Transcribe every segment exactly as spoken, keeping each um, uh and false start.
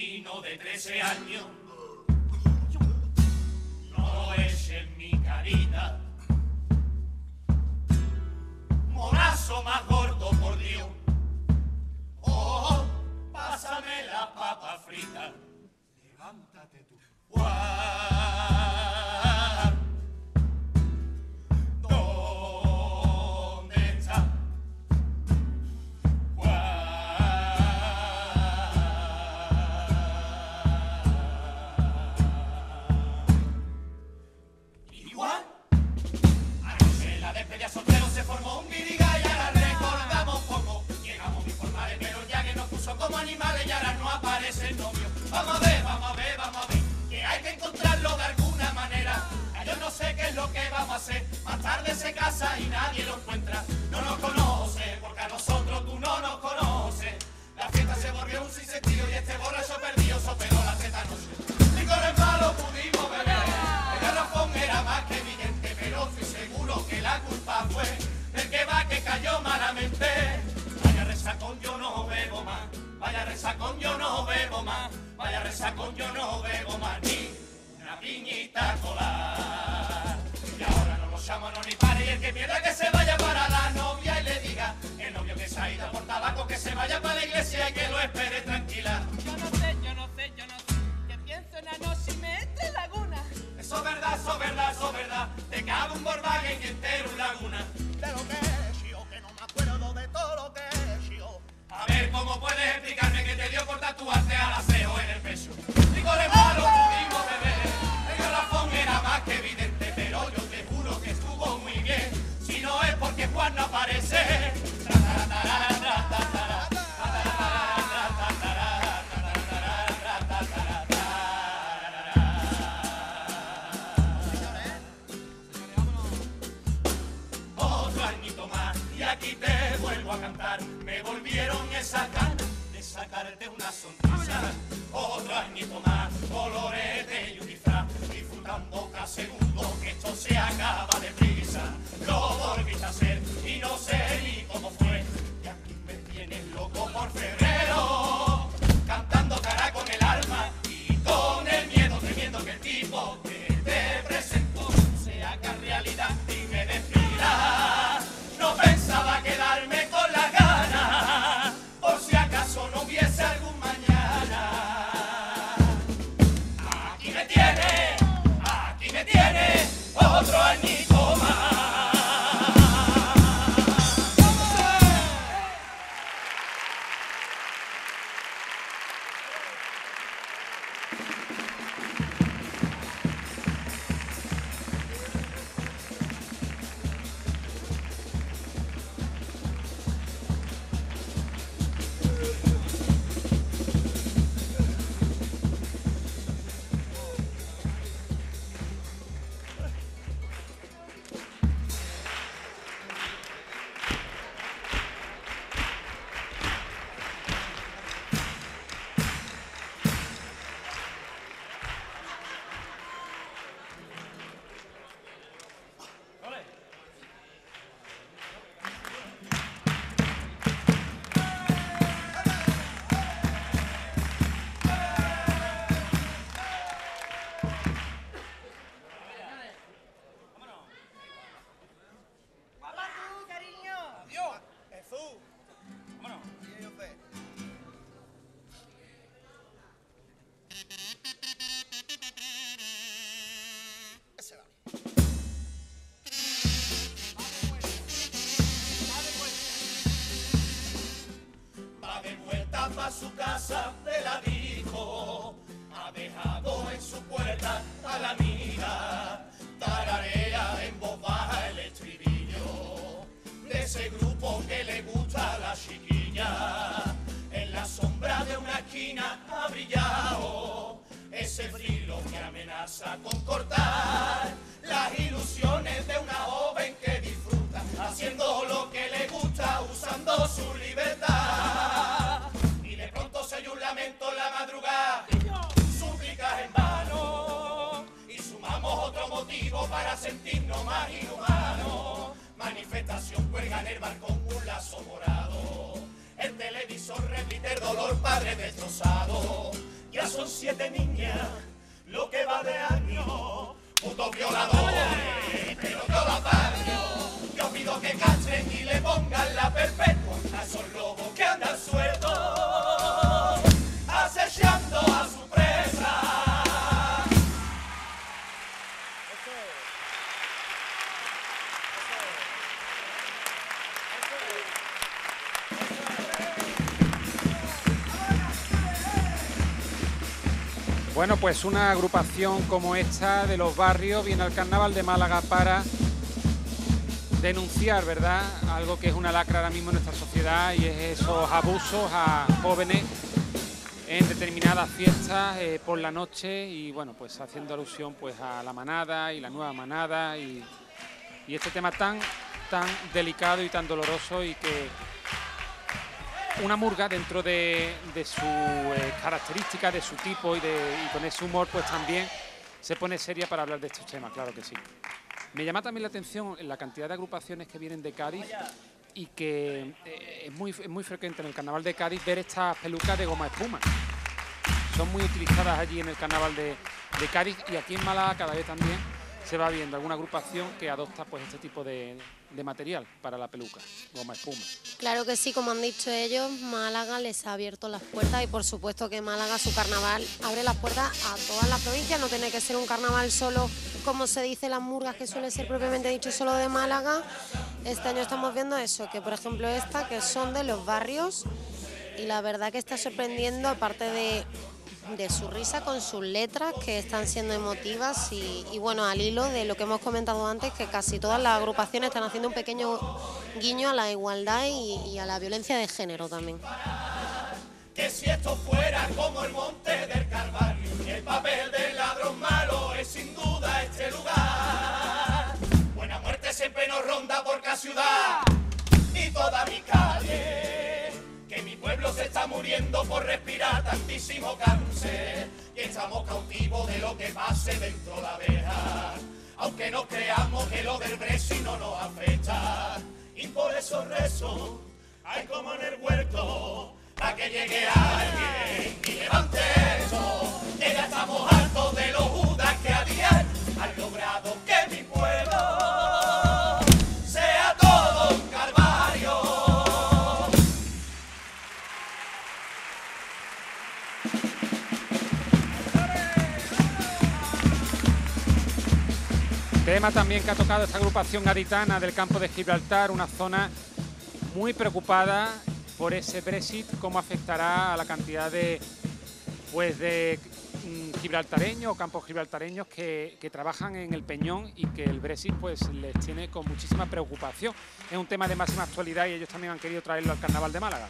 sobrino de trece años. No eches mi carita, morazo más gordo, por Dios. Oh, pásame la papa frita. Levántate tú. Juan, ¿dónde está? Como animales y ahora no aparece el novio. Vamos a ver, vamos a ver, vamos a ver, que hay que encontrarlo de alguna manera. Yo no sé qué es lo que vamos a hacer. Más tarde se casa y nadie lo encuentra. No nos conoce, porque a nosotros tú no nos conoces. La fiesta se volvió un sinsentido y este borracho perdido soperó la teta noche. Licores malos pudimos beber, el garrafón era más que evidente, pero estoy seguro que la culpa fue del que va que cayó malamente. Vaya resacón, yo no bebo más. Vaya resacón, yo no bebo más. Vaya resacón, yo no bebo más. Ni una piñita colar. Y ahora no nos llamo, no ni pare. Y el que pierda que se vaya para la novia y le diga el novio que se ha ido por tabaco que se vaya para la iglesia y que lo espere tranquila. Yo no sé, yo no sé, yo no sé. Que pienso en la noche y me entra en laguna. Eso es verdad, eso es verdad, eso es verdad. Te cabe un Volkswagen y entero un Laguna. De lo que es yo, que no me acuerdo de todo lo que es yo. A ver, ¿cómo puedes explicarme que te dio por tatuarte al aseo en el pecho? Licores malos pudimos beber, el garrafón era más que evidente, pero yo te juro que estuvo muy bien. Si no es porque Juan no aparece. Otro añito más y aquí te vuelvo a cantar. Me volvieron esas ganas de sacarte una sonrisa. Otro añito más, colorete y un disfraz, disfrutando cada segundo que esto se acaba deprisa. Lo volviste a hacer y no sé ni cómo fue. Y aquí me tienes loco por febrero, cantando cara con el alma y con el miedo, temiendo que el tipo que te presentó se haga realidad y me despida. No pensaba quedarme con la gana, por si acaso no hubiese algún mañana. Aquí me tiene, aquí me tiene, otro añito más. A su casa te la dijo, ha dejado en su puerta a la amiga, tararea en voz baja el estribillo de ese grupo que le gusta a la chiquilla. En la sombra de una esquina ha brillado ese filo que amenaza con cortar las ilusiones de una joven que disfruta haciendo lo que le gusta, usando su libertad. Un lamento en la madrugada, súplicas en vano, y sumamos otro motivo para sentirnos más inhumanos. Manifestación, cuelga en el balcón un lazo morado, el televisor repite el dolor, padre destrozado, y ya son siete niñas, lo que va de año, putos violadores, pero viola barrio. Yo pido que cachen y le pongan la perpetua a esos lobos que andan sueltos, acechando a su presa. Bueno, pues una agrupación como esta de los barrios viene al Carnaval de Málaga para denunciar, ¿verdad?, algo que es una lacra ahora mismo en nuestra sociedad, y es esos abusos a jóvenes en determinadas fiestas eh, por la noche, y bueno, pues haciendo alusión pues a la manada y la nueva manada y, y este tema tan, tan delicado y tan doloroso, y que una murga dentro de, de su eh, característica, de su tipo y, de, y con ese humor pues también se pone seria para hablar de estos temas, claro que sí. Me llama también la atención la cantidad de agrupaciones que vienen de Cádiz y que eh, es, muy, es muy frecuente en el Carnaval de Cádiz ver estas pelucas de goma espuma. Son muy utilizadas allí en el Carnaval de, de Cádiz, y aquí en Málaga cada vez también se va viendo alguna agrupación que adopta pues este tipo de, de material para la peluca, goma espuma. Claro que sí, como han dicho ellos, Málaga les ha abierto las puertas, y por supuesto que Málaga, su carnaval, abre las puertas a todas las provincias. No tiene que ser un carnaval solo, como se dice, las murgas, que suele ser propiamente dicho solo de Málaga. Este año estamos viendo eso, que por ejemplo esta, que son de los barrios, y la verdad que está sorprendiendo, aparte de... de su risa, con sus letras que están siendo emotivas y, y bueno, al hilo de lo que hemos comentado antes, que casi todas las agrupaciones están haciendo un pequeño guiño a la igualdad y, y a la violencia de género también. Que si esto fuera como el monte del Calvario, el papel del ladrón malo es sin duda este lugar. Buena muerte siempre nos ronda por cada ciudad y toda mi calle, que mi pueblo se está muriendo por respirar tantísimo cáncer, y estamos cautivos de lo que pase dentro de la verja, aunque no creamos que lo del Brexit no nos afecta, y por eso rezo, hay como en el huerto, a que llegue alguien y levante eso, que ya estamos hartos de los judas que a diario han logrado que mi pueblo sea todo un calvario. Tema también que ha tocado esta agrupación gaditana del campo de Gibraltar, una zona muy preocupada por ese Brexit, cómo afectará a la cantidad de, pues de mm, gibraltareños o campos gibraltareños que, que trabajan en el Peñón, y que el Brexit pues les tiene con muchísima preocupación. Es un tema de máxima actualidad y ellos también han querido traerlo al Carnaval de Málaga.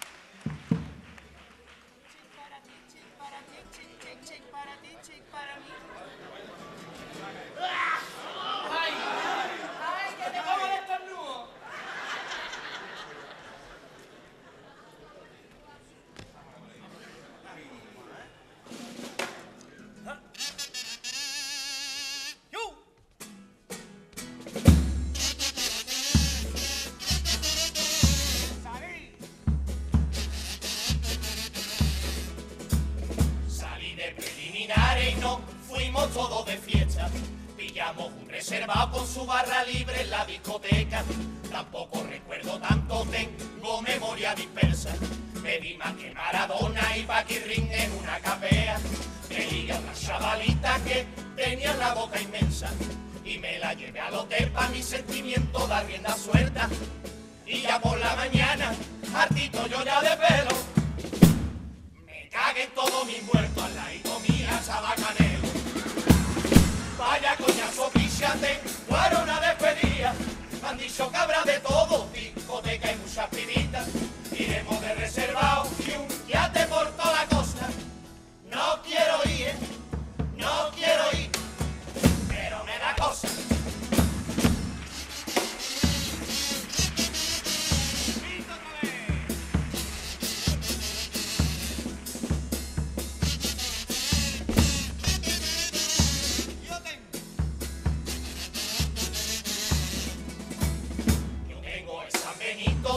Todos de fiesta, pillamos un reservado con su barra libre en la discoteca. Tampoco recuerdo tanto, tengo memoria dispersa. Me vi más que Maradona y Paquirrín en una capea. Veía una chavalita que tenía la boca inmensa, y me la llevé al hotel pa' mi sentimiento dar rienda suelta. Y ya por la mañana, hartito yo ya de pelo, me cagué en todos mis muertos, al ladito mía estaba Canelo. Vaya coñazo, píchate, fuera una despedida. Me han dicho que habrá de todo, discoteca y muchas piritas. Iremos de reservado y un yate por toda la costa. No quiero ir, no quiero ir, pero me da cosa.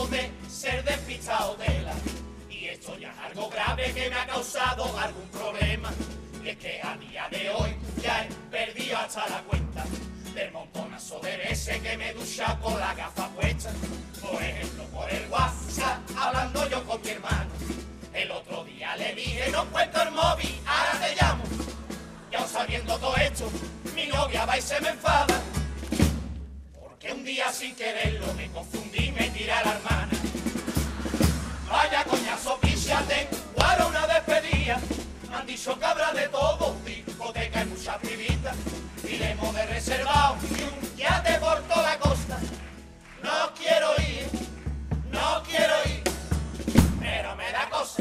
Ser despistado tela, y esto ya es algo grave que me ha causado algún problema. que a día de hoy ya he perdido hasta la cuenta del montonazo de veces que me ducha con la gafa puesta. Por ejemplo, por el WhatsApp, hablando yo con mi hermano. El otro día le dije, no encuentro el móvil, ahora te llamo. Y aún sabiendo todo esto, mi novia va y se me enfada. Porque un día sin quererlo me confundí y me tiré a la hermana. Vaya coñazo, píchate, guarda una despedida. Me han dicho que habrá de todo, discoteca y muchas pibitas. Y le hemos de reservado y un yate por toda la costa. No quiero ir, no quiero ir, pero me da cosa.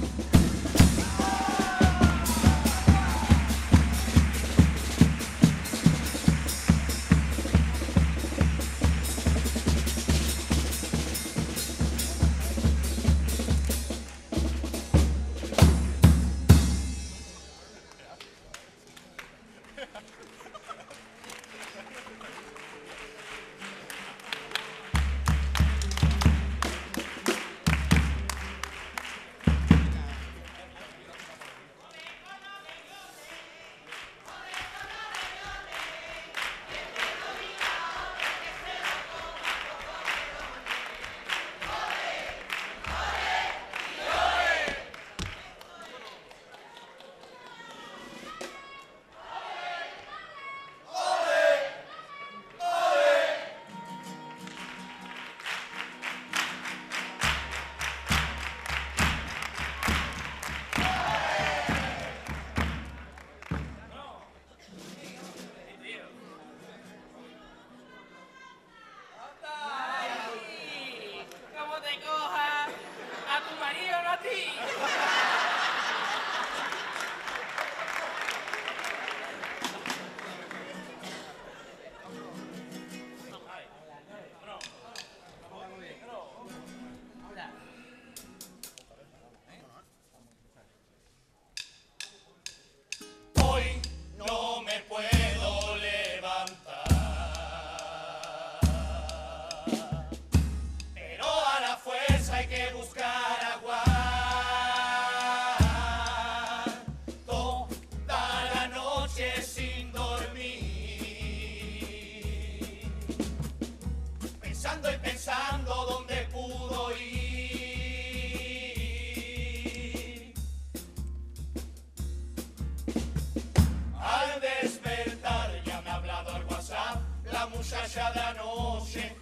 muchacha de anoche.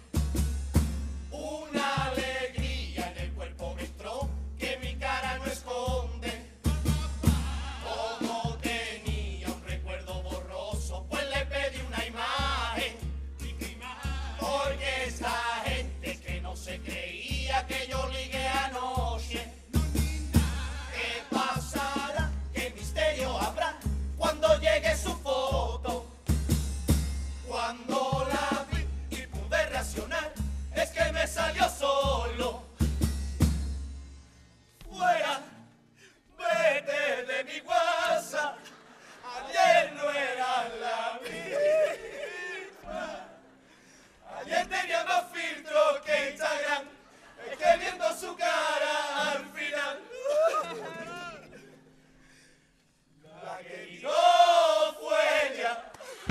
Una alegría en el cuerpo me entró que mi cara no esconde. Como tenía un recuerdo borroso, pues le pedí una imagen. Porque esta gente que no se creía que yo ligué anoche. ¿Qué pasará? ¿Qué misterio habrá cuando llegue su foto? Cuando la vi y pude reaccionar, es que me salió solo. Fuera, vete de mi WhatsApp, ayer no era la misma. Ayer tenía más filtros que Instagram, es que viendo su cara al final, la que tiró fue ella.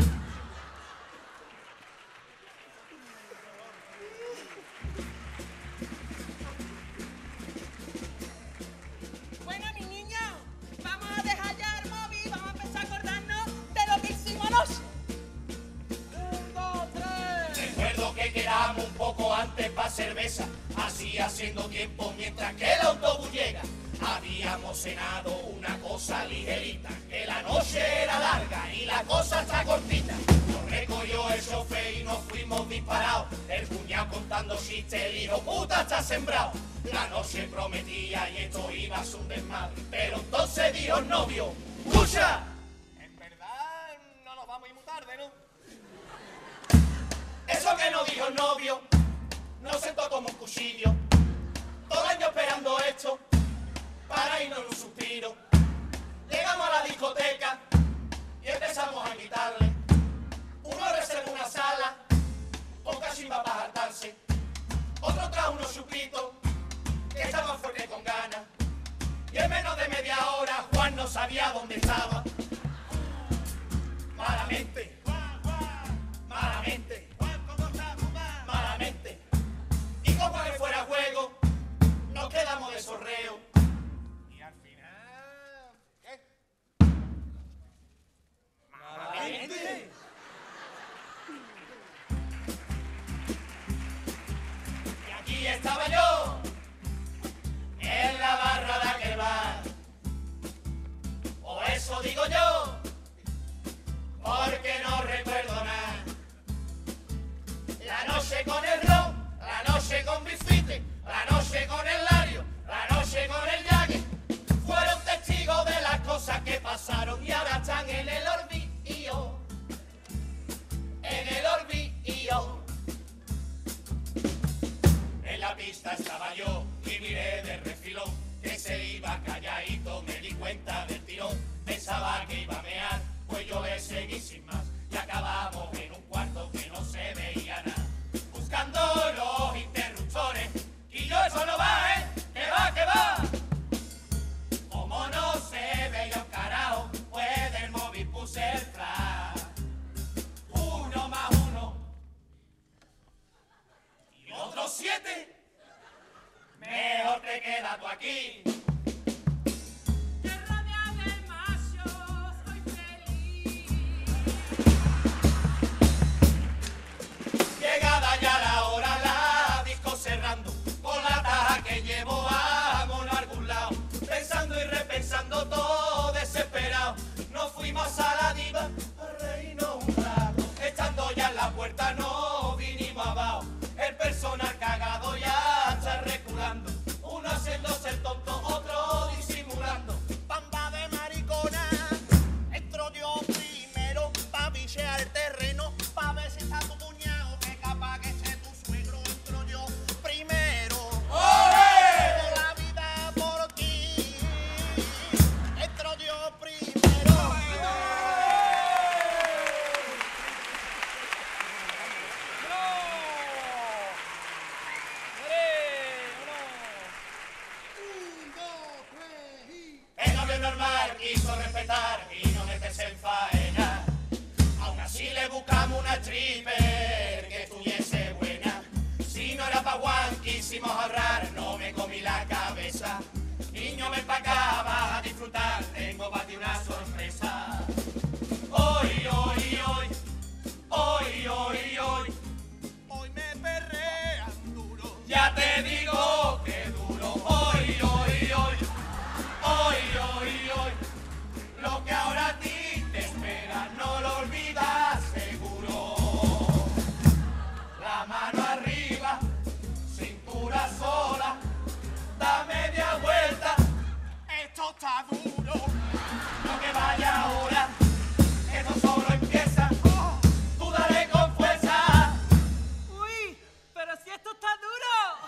Bueno, mi niño, vamos a dejar ya el móvil, vamos a empezar a acordarnos de lo que hicimos anoche. Un, dos, tres. Recuerdo que quedamos un poco antes pa' cerveza, así haciendo tiempo mientras que el autobús llega. Habíamos cenado una cosa ligerita, que la noche era larga y la cosa está cortita. Nos recogió el chofer y nos fuimos disparados, el cuñado contando chistes, el hijo puta está sembrado. La noche prometía y esto iba a ser un desmadre, pero entonces dijo el novio, ¡escucha! En verdad, no nos vamos a ir muy tarde, ¿no? Eso que no dijo el novio, nos sentó como un cuchillo. Todo el año esperando esto, para irnos en un suspiro. Llegamos a la discoteca y empezamos a quitarle. Uno reservó una sala con cachimba para hartarse. Otro trajo unos chupitos que estaban fuertes con ganas. Y en menos de media hora Juan no sabía dónde estaba. eso digo yo, porque no recuerdo nada. La noche con el ron, la noche con Bifite, la noche con el Lario, la noche con el Yague, fueron testigos de las cosas que pasaron y ahora están en el olvido, en el olvido. En la pista estaba yo y miré de refilón que se iba calladito, me di cuenta del tirón, pensaba que iba a mear, pues yo le seguí sin más y acabamos en un cuarto que no se veía nada, buscando los interruptores, y yo eso no va, ¿eh? ¡Que va, que va! Como no se veía un carajo, pues del móvil puse el flash, uno más uno y otros siete, mejor te quedas tú aquí. Llegada ya la hora, la disco cerrando, con la taja que llevo vámonos a algún lado, pensando y repensando todo desesperado, nos fuimos a la diva a reírnos un rato, estando ya en la puerta no vinimos abajo, el personal cagado ya está reculando, uno haciéndose el tonto, otro disimulando. Pamba de maricona, entro yo primero pa' bichear el terreno, pa' ver si está tu cuñado, que capaz que sea tu suegro. Entro yo primero, ¡Ole! doy la vida por ti. Entro yo primero. El novio normal quiso respetar y no meterse en faena. Aún así le buscamos una stripper que estuviese buena. Si no era pa' Juan, quisimos ahorrar, no me comí la cabeza. Niño, ven pa' acá, vas a disfrutar, tengo para ti una sorpresa. Hoy, hoy, hoy, hoy, hoy, hoy, Hoy me perrean duro. ya te digo que duro. Hoy, hoy, hoy, hoy, hoy, hoy, lo que ahora a ti te espera, no lo olvidas seguro. La mano arriba, cintura sola, da media vuelta, Esto está duro. lo que vaya ahora, esto solo empieza, tú dale con fuerza. Uy, pero si esto está duro.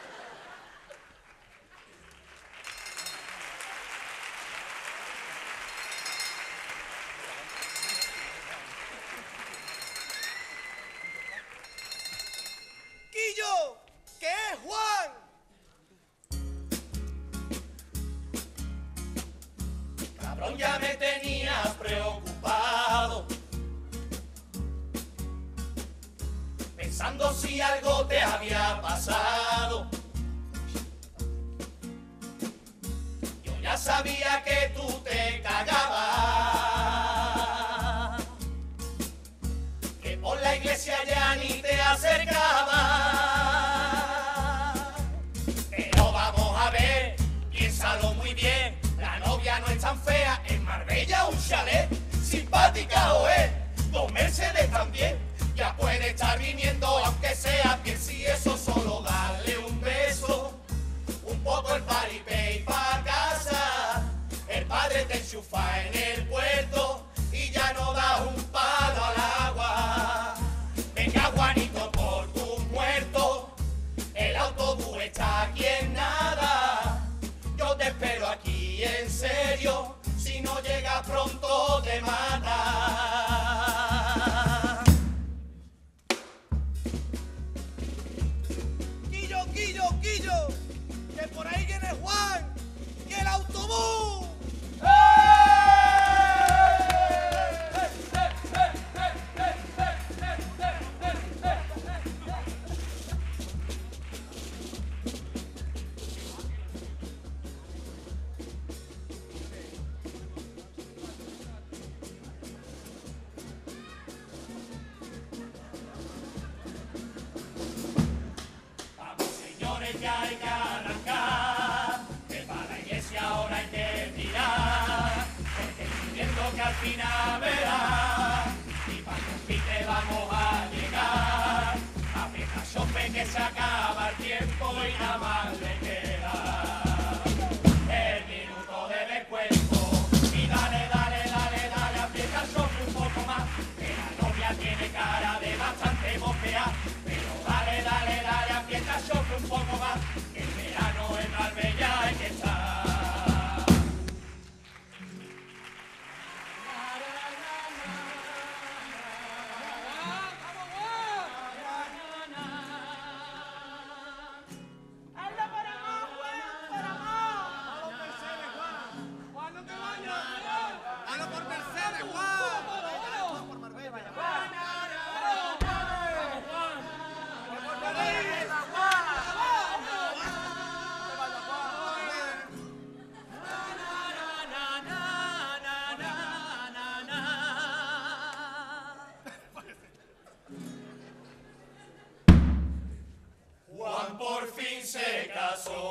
Quillo, que es Juan. Cabrón, ya me tenías preocupado, pensando si algo te había pasado. Yo ya sabía que tú te cagabas, que por la iglesia ya ni te acercabas. Pero vamos a ver, piénsalo muy bien, la novia no es tan fea, en Marbella un chalet, simpática o es, dos Mercedes también, ya puede estar viniendo aunque sea bien, si eso solo darle un beso, un poco el paripé y pa' casa, el padre te enchufa en el puerto y ya no da un palo al agua. Venga Juanito por tu muerto, el autobús está aquí en nada, yo te espero aquí en serio, si no llega pronto te mata. Quillo, Quillo, Quillo, que por ahí viene Juan, que el autobús. Vamos señores, ya hay que arrancar, que para la iglesia ahora hay que tirar, porque que al final verás, y para compite vamos a llegar, aprieta chope que se acaba el tiempo y nada más le queda el minuto de descuento, y dale, dale, dale, dale, aprieta el chope un poco más, que la novia tiene cara de bastante bofea, pero dale, dale, dale, aprieta el chope un poco más, que el verano en Marbella hay que estar. Juan por fin se casó.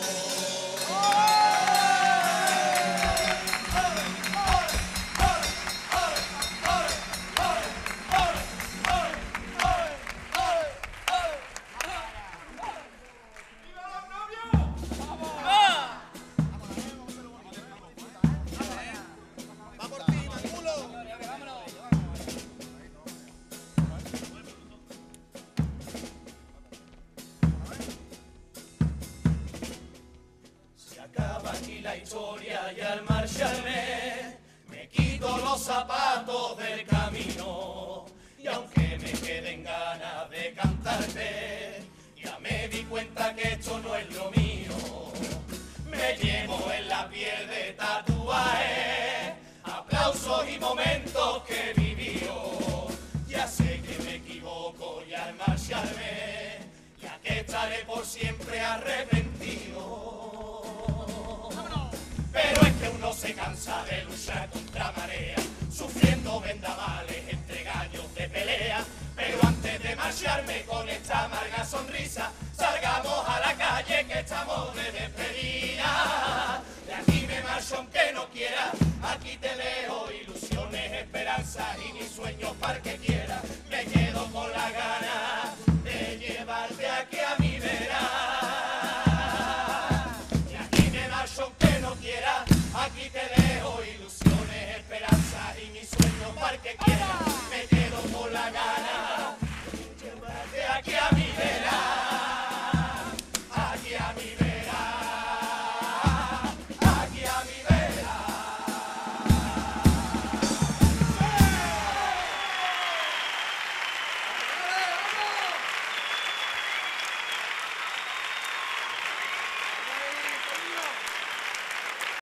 La historia y al marcharme me quito los zapatos del camino y aunque me queden ganas de cantarte ya me di cuenta que esto no es lo mío, me llevo en la piel de tatuaje aplausos y momentos que he vivido, ya sé que me equivoco y al marcharme ya que estaré por siempre arrepentido. Pero es que uno se cansa de luchar contra marea, sufriendo vendavales entre gallos de pelea. Pero antes de marcharme con esta amarga sonrisa, salgamos a la calle que estamos de despedida.